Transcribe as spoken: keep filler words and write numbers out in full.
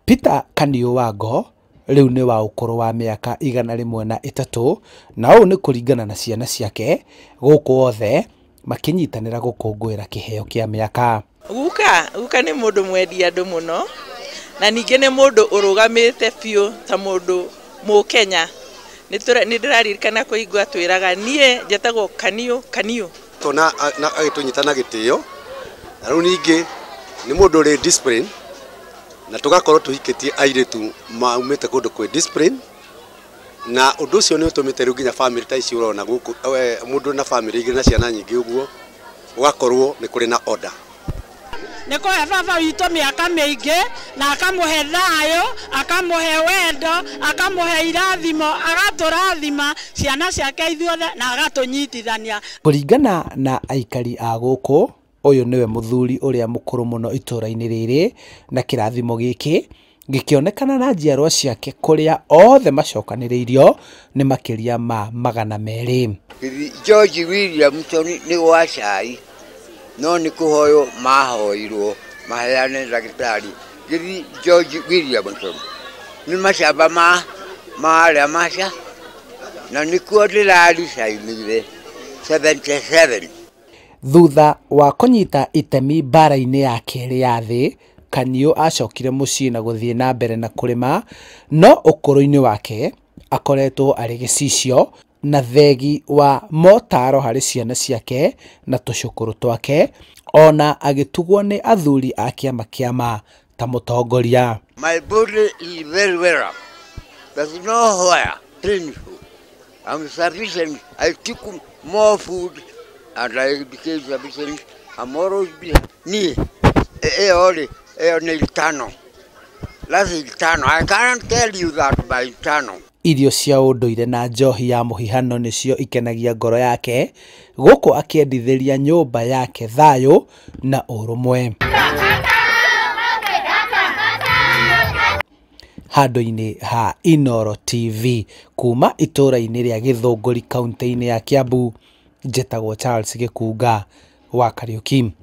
Peter Kaniũwango riu ni wa ukoro wa miaka igana rimwe na itatu na ũũ ni kũringana na ciana ciake gũkũ othe makinyitanira gũkũngũĩra kĩheo kĩa miaka. Guka guka ni mundu mwendi andu muno na ninge ni mundu urugamite biu ta mundu mu Kenya ni ndiraririkana kuigua twiraga nie njatagwo Kaniũ Kaniũ tona agitunyitana gitio na riu ninge ni mundu uri discipline na tugakorwo tuhikitie airetu maumite kundu kwe discipline na undu ucio ni utumite riu nginya family ta ici urona guku mundu na family igiri na ciana nyingi uguo ugakorwo ni kuri na order. Niko baba witũ miaka mĩingĩ na akamuhe thayo akamuhe wendo akamuhe irathimo agatũrathima ciana ciake ithuothe na agatunyitithania. Kũringana na aikari a gũkũ uyu niwe muthuri uria mukuru muno itura-ini riri na kirathimo giki gikionekana na njiarwa ciake kuria othe macokaniriirio ni makiria ma magana meri. George Williamson ni wa cai no ni kuhoyo mahoirwo maheane ndagitari giri George Williamson ni macamba ma maria maca na ni kuodirari cainire seventy-seven. Thutha wa kunyita itemi bara-ini ya keri ya thi, Kaniũ acokire mucii na guthie na mbere na kurima no ukuru-ini wake akoretwo ari gicicio na thegi wa motaro hari ciana ciake na tucukuru twake ona agitugwo ni athuri a kiama kiama ta mutongoria. My body is very well. There's nowhere painful. I'm sufficient. I took more food and I became sufficient. I'm always ni eh only eh only tano. That's tano. I can't tell you that by tano. Irio cia unduire na njohi ya muhihano nicio ikenagia ngoro yake guku akiendithĩria nyumba yake thayo na urumwe. Handu-ini ha Inooro T V kuma itura-ini ria Githũngũri kaunti-ini ya Kiambu, njĩtagwo Charles Gĩkunga wa Kariuki.